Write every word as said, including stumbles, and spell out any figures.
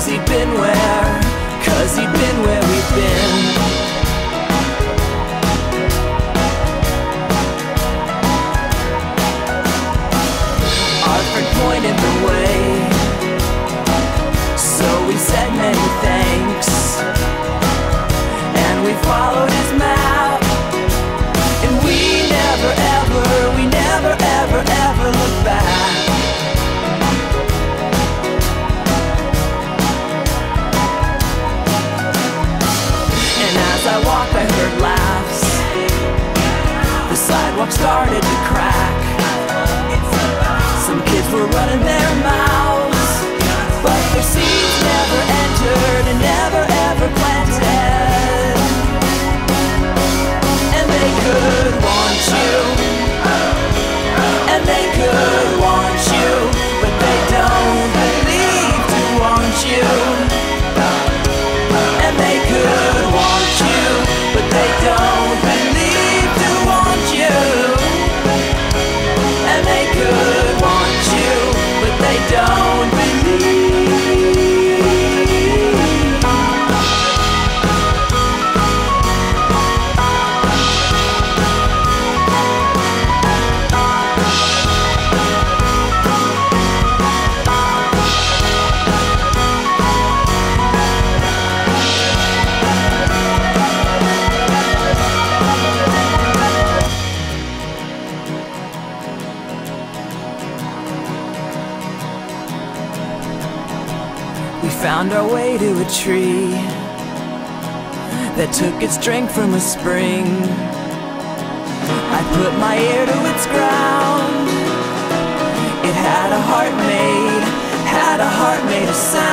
he been where? Cause he been where we've been. Arthur pointed the way, so we said many thanks, and we followed his map, and we never ever, we never ever ever looked back. And as I walked I heard laughs, the sidewalk started to crack. Some kids were running their mouths, but their seeds never entered and never ever planted. And they could want you, and they could want you, but they don't believe to want you. And they could want you, but they don't believe to want you. And they could want you, but they don't believe. We found our way to a tree that took its strength from a spring. I put my ear to its ground. It had a heart made, had a heart made of sound.